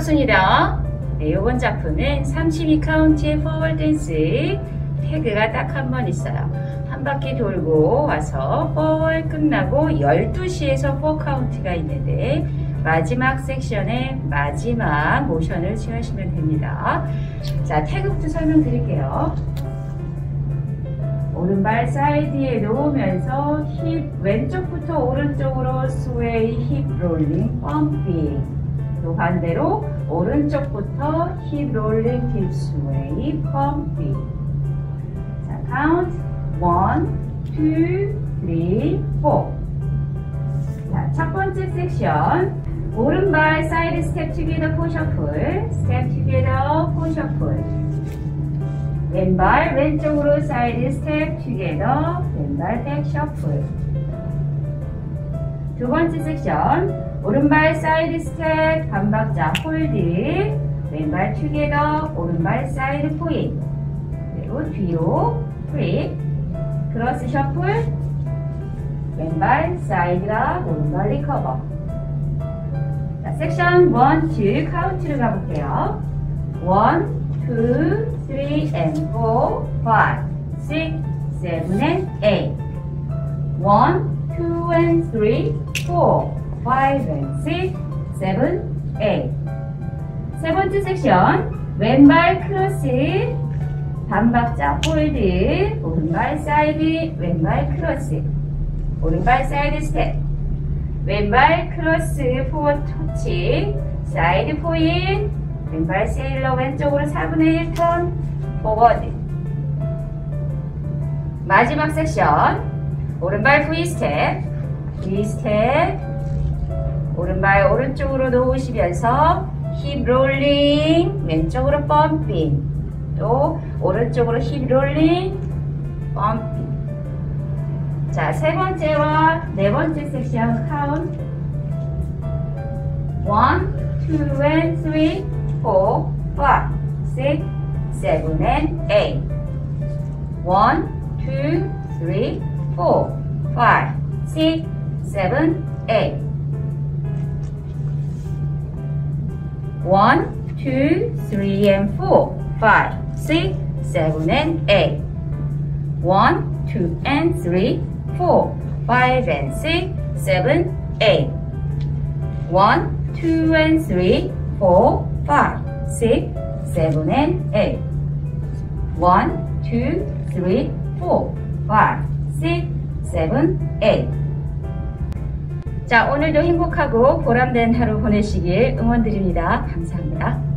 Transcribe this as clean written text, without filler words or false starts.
반갑습니다. 네, 이번 작품은 32카운트의 포월 댄스 태그가 딱 한 번 있어요. 한 바퀴 돌고 와서 포월 끝나고 12시에서 4카운트가 있는데 마지막 섹션의 마지막 모션을 취하시면 됩니다. 자, 태그부터 설명드릴게요. 오른발 사이드에 놓으면서 힙 왼쪽부터 오른쪽으로 스웨이, 힙 롤링, 펌핑. 또 반대로 오른쪽부터 힙 롤링, 힙 스웨이, 펌핑. 자, 카운트 1, 2, 3, 4. 자, 첫 번째 섹션. 오른발 사이드 스텝 투게더 포셔플, 스텝 투게더 포셔플. 왼발 왼쪽으로 사이드 스텝 투게더, 왼발 백 셔플. 두 번째 섹션. 오른발 사이드 스텝 반박자 홀드, 왼발 투게더, 오른발 사이드 포인. 그리고 뒤로 프립, 크로스 셔플, 왼발 사이드라, 오른발 리커버. 자, 섹션 1, 2 카운트를 가볼게요. 1, 2, 3 and 4, 5, 6, 7 and 8. 1, 2 and 3, 4, 5 and 6, 7, 8. 세 번째 섹션. 왼발 크로스, 반박자 홀드, 오른발 사이드, 왼발 크로스, 오른발 사이드 스텝, 왼발 크로스 포워드 터치, 사이드 포인, 왼발 세일러 왼쪽으로 4분의 1턴 포워드. 마지막 섹션. 오른발 V 스텝, V 스텝, 오른발 오른쪽으로 놓으시면서 힙 롤링, 왼쪽으로 펌핑, 또 오른쪽으로 힙 롤링, 펌핑. 자, 세 번째와 네 번째 섹션 카운트 1, 2 and 3, 4, 5, 6, 7 and 8. 1, 2, 3, 4, 5, 6, 7, 8. 1, 2, 3 and 4, 5, 6, 7 and 8. 1, 2 and 3, 4, 5 and 6, 7, 8. 1, 2 and 3, 4, 5, 6, 7 and 8. 1, 2, 3, 4, 5, 6, 7, 8. 자, 오늘도 행복하고 보람된 하루 보내시길 응원드립니다. 감사합니다.